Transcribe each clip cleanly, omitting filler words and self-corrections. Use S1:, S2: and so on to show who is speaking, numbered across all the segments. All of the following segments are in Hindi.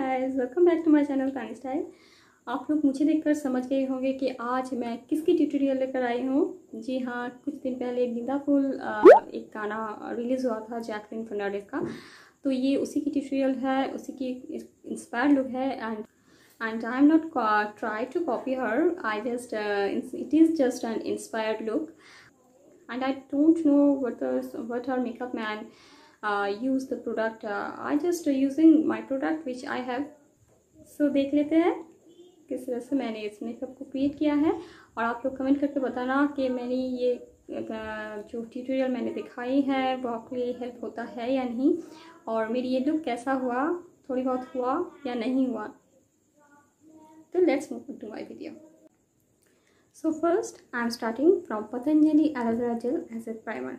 S1: Guys, welcome back to my channel Tani style. आप लोग मुझे देखकर समझ गए होंगे कि आज मैं किसकी ट्यूटोरियल लेकर आई हूँ। जी हाँ, कुछ दिन पहले गेंदा फूल एक गाना रिलीज़ हुआ था जैकलिन फर्नांडिस का, तो ये उसी की ट्यूटोरियल है, उसी की इंस्पायर्ड लुक है। And I am not try to copy her, I just it is just an inspired look and I don't know what our makeup man use the product. I just using my product which I have. So देख लेते हैं किस तरह से मैंने इस मेकअप को क्रिएट किया है, और आप लोग कमेंट करके बताना कि मैंने ये जो ट्यूटोरियल मैंने दिखाई है वो आपके लिए हेल्प होता है या नहीं, और मेरी ये लुक कैसा हुआ, थोड़ी बहुत हुआ या नहीं हुआ। तो let's move to my video. So first I am starting from Patanjali Aloe Vera Gel as a primer.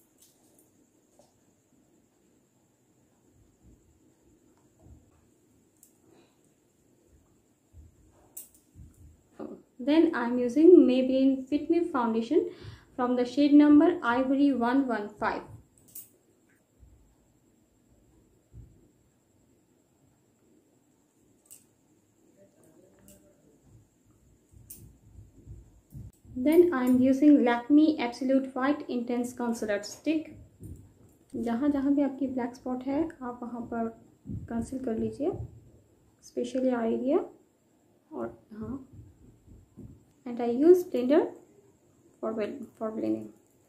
S1: Then I am using Maybelline Fit Me foundation from the shade number Ivory 115. Then I am using Lakme Absolute White Intense Concealer Stick. जहाँ जहाँ भी आपकी ब्लैक स्पॉट है आप वहाँ पर कंसील कर लीजिए, स्पेशली आई एरिया और यहाँ। And I use blender for blending.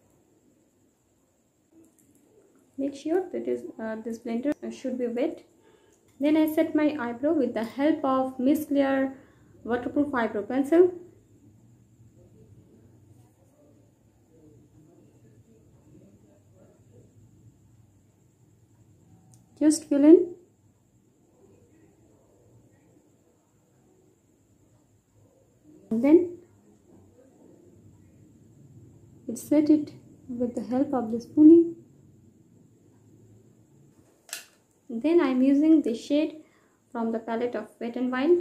S1: Make sure that this blender should be wet. Then I set my eyebrow with the help of Miss Clear waterproof eyebrow pencil. Just fill in. And then set it with the help of this spoolie. Then I am using this shade from the palette of Wet n Wild.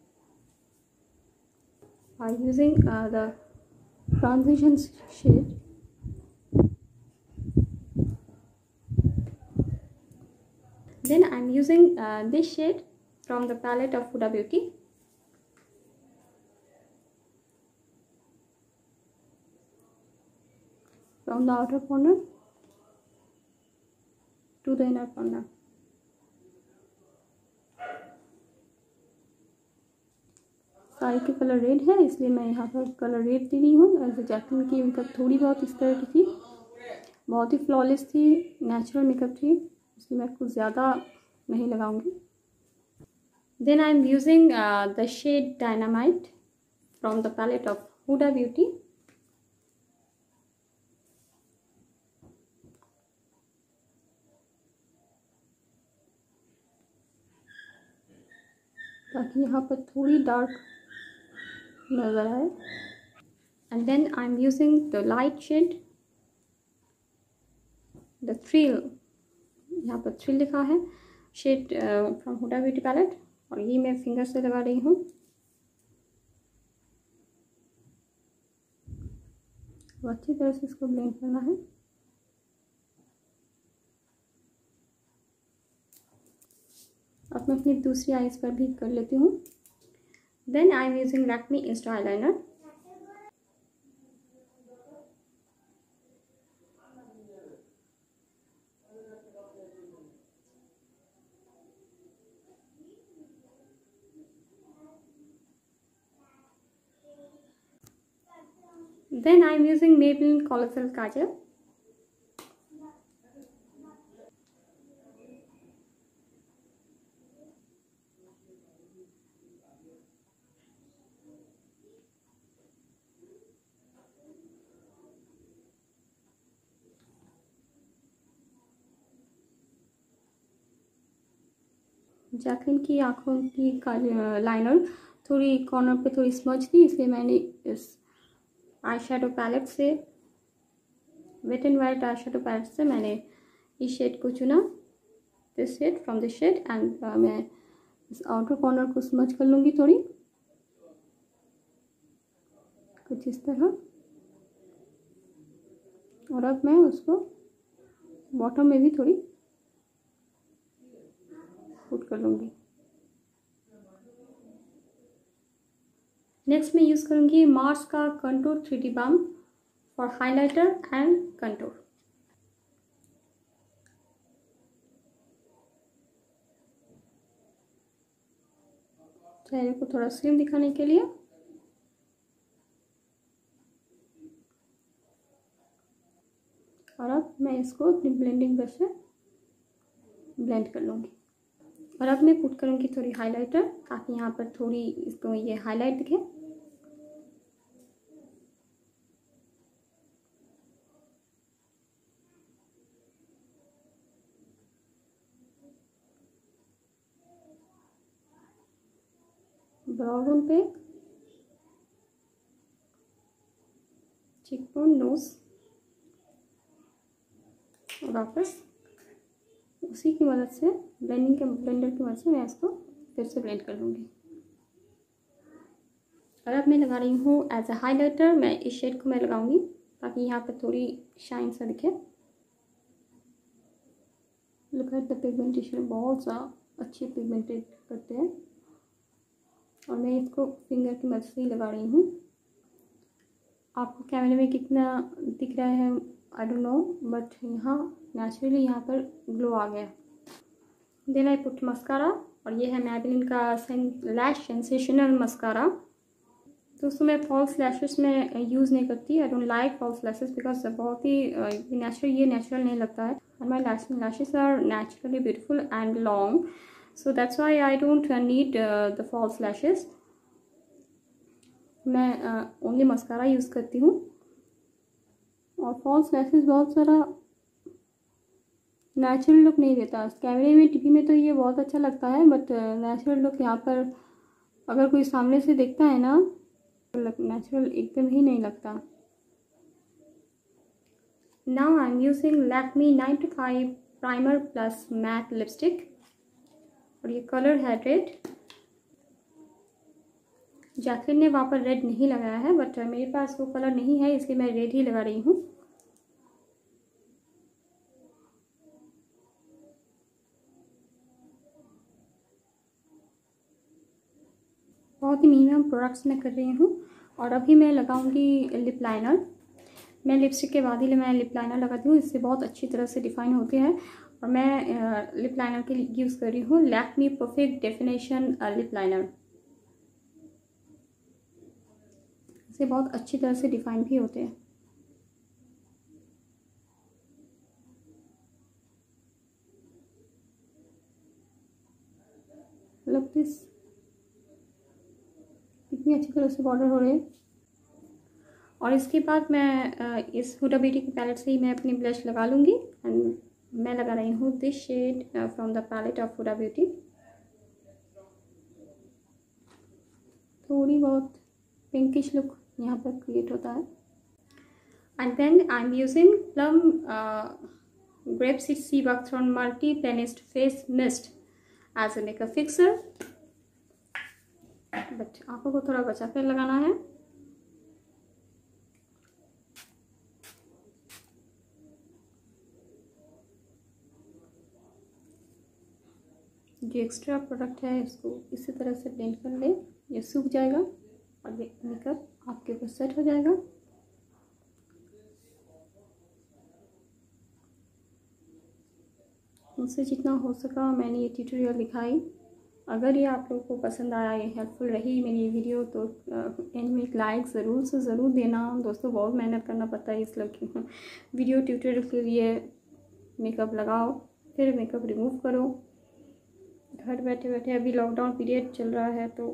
S1: I am using the transition shade. Then I am using this shade from the palette of Huda Beauty. From the outer corner to the inner corner. Sari की कलर रेड है, इसलिए मैं यहाँ पर कलर रेड दे रही हूँ। एज जैकलिन की मेकअप थोड़ी बहुत इस तरह की थी, बहुत ही फ्लॉलेस थी, नेचुरल मेकअप थी, इसलिए मैं कुछ ज़्यादा नहीं लगाऊंगी। Then I am using the shade dynamite from the palette of Huda Beauty. ताकि यहाँ पर थोड़ी डार्क नजर आए। And then I am using the light shade, the thrill, यहाँ पर थ्रिल लिखा है, shade from Huda Beauty palette, और ये मैं फिंगर से लगा रही हूँ। तो अच्छी तरह से इसको ब्लेंड करना है। अब मैं अपनी दूसरी आईज पर भी कर लेती हूँ। Then I am using Lakme insta eyeliner. Then I am using Maybelline Colossal Kajal. Jacqueline की आँखों की लाइनर थोड़ी कॉर्नर पे थोड़ी स्मज थी, इसलिए मैंने इस आई शेडो पैलेट से, wet and wild eye shadow palette से मैंने इस शेड को चुना, this shade from this shade, and मैं इस आउटर कॉर्नर को स्मज कर लूँगी थोड़ी, कुछ इस तरह। और अब मैं उसको बॉटम में भी थोड़ी पुट कर लूँगी। नेक्स्ट मैं यूज़ करूँगी मार्स का contour 3D balm for highlighter and contour. चेहरे को थोड़ा स्लिम दिखाने के लिए और अब मैं इसको अपनी ब्लेंडिंग ब्रश से ब्लेंड कर लूँगी। और अब मैं पुट करूँगी थोड़ी हाइलाइटर ताकि यहाँ पर थोड़ी इसको ये हाईलाइट दिखे। ब्राउन पे, चिकबोन, नोज और वापस उसी की मदद से ब्लेंडर की मदद से मैं इसको फिर से ब्लेंड कर लूँगी। और अब मैं लगा रही हूँ एज अ हाइलाइटर। मैं इस शेड को मैं लगाऊंगी ताकि यहाँ पर थोड़ी शाइन सा दिखे। लुक एट द पिगमेंटेशन, बहुत सा अच्छी पिगमेंटेड करते हैं। और मैं इसको फिंगर की मदद से ही लगा रही हूँ। आपको कैमरे में कितना दिख रहा है आई डोंट नो, बट यहाँ नेचुरली यहाँ पर ग्लो आ गया। देन आई पुट मस्कारा, और ये है मैबेलिन का लैश सेंसेशनल मस्कारा। दोस्तों मैं फॉल्स लैशेस में यूज़ नहीं करती। I don't like false lashes because बहुत ही नेचुरल नहीं लगता है। And my lashes are naturally beautiful and long, so that's why I don't need the false lashes. मैं ओनली मस्कारा यूज़ करती हूँ। और फॉल्स लैशेस बहुत सारा नेचुरल लुक नहीं देता। कैमरे में, टीवी में तो ये बहुत अच्छा लगता है, बट नेचुरल लुक यहाँ पर अगर कोई सामने से देखता है ना, तो नेचुरल एकदम ही नहीं लगता। Now I am using Lakme 9 to 5 primer plus matte lipstick, और ये कलर है रेड। जैकलिन ने वहाँ पर रेड नहीं लगाया है, बट मेरे पास वो कलर नहीं है, इसलिए मैं रेड ही लगा रही हूँ। बहुत ही मिनिमम प्रोडक्ट्स मैं कर रही हूँ। और अभी मैं लगाऊंगी लिप लाइनर। मैं लिपस्टिक के बाद ही मैं लिप लाइनर लगाती हूँ, इससे बहुत अच्छी तरह से डिफाइन होते हैं। और मैं लिप लाइनर के लिए यूज़ कर रही हूँ Lakme perfect definition lip liner. इससे बहुत अच्छी तरह से डिफाइन भी होते हैं। लुक दिस, कितनी अच्छी तरह से बॉर्डर हो रहे हैं। और इसके बाद मैं इस हुडा ब्यूटी की पैलेट से ही मैं अपनी ब्लश लगा लूँगी। एंड मैं लगा रही हूँ this shade from the palette of Huda Beauty. थोड़ी बहुत पिंकिश लुक यहाँ पर क्रिएट होता है। And then I am using Plum grapeseed sea buckthorn multi plenish face mist as a makeup fixer, but आंखों को थोड़ा बचा कर लगाना है। जो एक्स्ट्रा प्रोडक्ट है इसको इसी तरह से ब्लेंड कर ले, ये सूख जाएगा और मेकअप आपके ऊपर सेट हो जाएगा। मुझसे जितना हो सका मैंने ये ट्यूटोरियल दिखाई। अगर ये आप लोगों को पसंद आया, ये हेल्पफुल रही मेरी ये वीडियो, तो एंड में एक लाइक ज़रूर से ज़रूर देना। दोस्तों बहुत मेहनत करना पड़ता है इस वीडियो ट्यूटोरियल के लिए। मेकअप लगाओ फिर मेकअप रिमूव करो, घर बैठे बैठे। अभी लॉकडाउन पीरियड चल रहा है, तो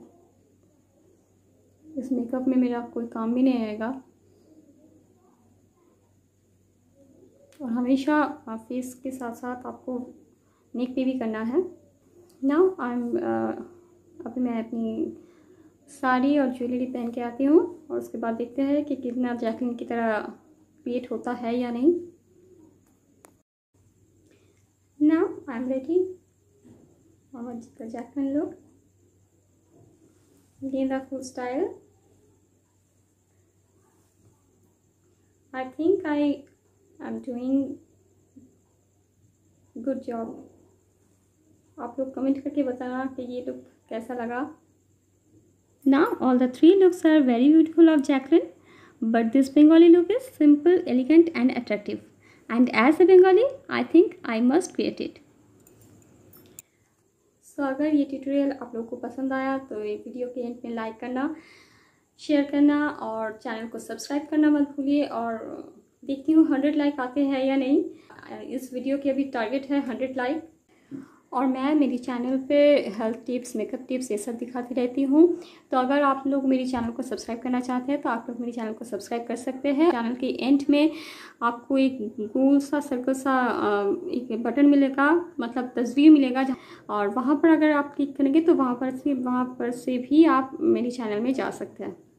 S1: इस मेकअप में मेरा कोई काम भी नहीं आएगा। और हमेशा फेस के साथ साथ आपको नेक पे भी करना है। नाउ आई एम अभी मैं अपनी साड़ी और ज्वेलरी पहन के आती हूँ, और उसके बाद देखते हैं कि कितना जैकलिन की तरह क्रिएट होता है या नहीं। नाउ आई एम रेडी और the Jacqueline look, Genda Phool style. I think I am doing good job. आप लोग कमेंट करके बताना कि ये लुक कैसा लगा। Now all the three looks are very beautiful of Jacqueline, but this Bengali look is simple, elegant and attractive. And as a Bengali, I think I must create it. So अगर ये ट्यूटोरियल आप लोगों को पसंद आया तो ये वीडियो के एंड में लाइक करना, शेयर करना और चैनल को सब्सक्राइब करना मत भूलिए। और देखती हूँ 100 लाइक आते हैं या नहीं। इस वीडियो की अभी टारगेट है 100 लाइक। और मैं मेरी चैनल पे हेल्थ टिप्स, मेकअप टिप्स ये सब दिखाती रहती हूँ। तो अगर आप लोग मेरी चैनल को सब्सक्राइब करना चाहते हैं तो आप लोग मेरी चैनल को सब्सक्राइब कर सकते हैं। चैनल के एंड में आपको एक गोल सा सर्कल सा एक बटन मिलेगा, मतलब तस्वीर मिलेगा, और वहाँ पर अगर आप क्लिक करेंगे तो वहाँ पर से भी आप मेरी चैनल में जा सकते हैं।